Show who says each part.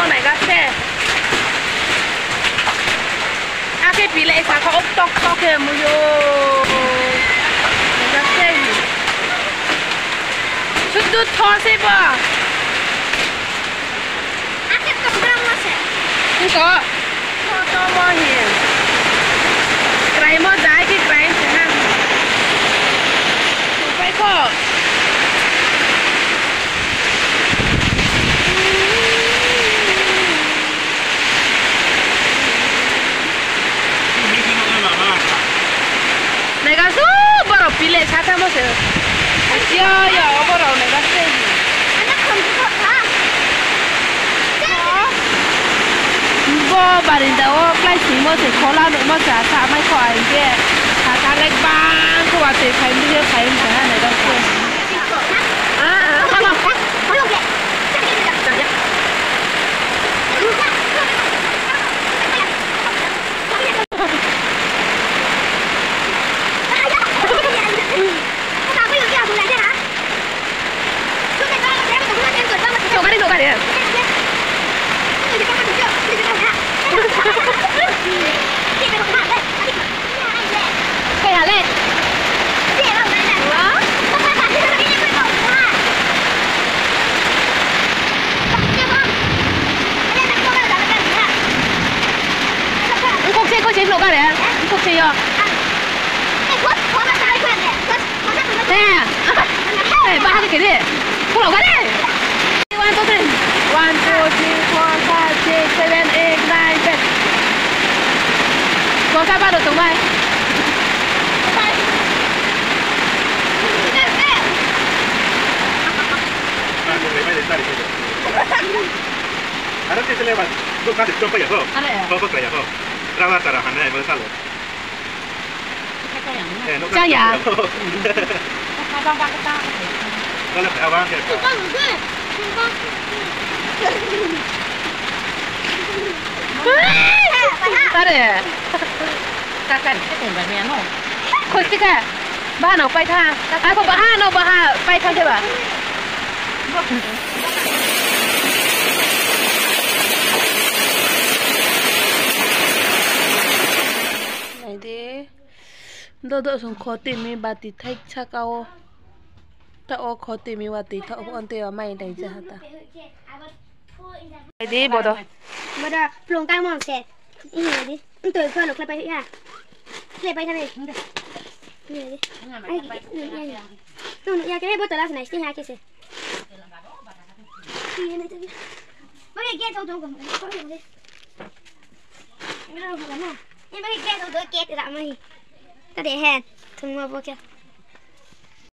Speaker 1: này gắt xe à cái bị lệ sao có ốc tóc tóc kìa mua vô này gắt xe gì chút chút thò xe bò
Speaker 2: à cái tóc răng nó sẽ
Speaker 1: không có thò mò hiền cái mò trái cái thế nào phải có 내가 수버로 빌레 사다 먹어요. 야야, 버로 내가 세지.
Speaker 2: 아나 컴퓨터 다.
Speaker 1: 뭐 말인다. 어, 플라이트 뭐지? 콜라는 뭐 자사 많이 커 이제. 자사 렉반 그 와서 가임들 가임들 하네. 아, 하나.
Speaker 2: 조용히. 저기.
Speaker 1: Nổ cái đi. Cái hả lên. Có chế nổ cái đấy. Không chế vô. Nè. Này, ba cái đi. Không nổ cái đi. 1, 2, 3, 4, 5, 6, 7, 8, 9, 10. Có các bạn được tổng bài.
Speaker 3: Ahora que se le va, tú casi tú para allá, todo para allá, traba para Hanna y Gonzalo.
Speaker 1: Trang nhà.
Speaker 3: Đó là phải avance kìa.
Speaker 1: Ta để.
Speaker 4: Ta cần cái tiền bạc nè nó.
Speaker 1: Khôi xích à. Ba nào bay tha. À không bà ha đâu bà ha bay tha chưa bà. Này đi. Đỡ đỡ xuống khó tìm mi bà tí thách cha cao. Ta ô khó tìm mi bà tí thọ con tiêu mày đánh ra ta. Này đi bộ đâu.
Speaker 2: Mà đó, lồng căng mỏng sẽ. Ý này đi. Tôi cơ lục lại bay hả? Lại bay thằng này. Này đi. Tôi ya cái bữa tới là này sẽ hai cái gì. Này này tôi. Bác cái kia thâu cùng. Có gì đi. Nó đâu có nào. Nhưng bác cái kia thâu tới kia thì làm gì? Ta để hẹn. Thùng mà bố kia.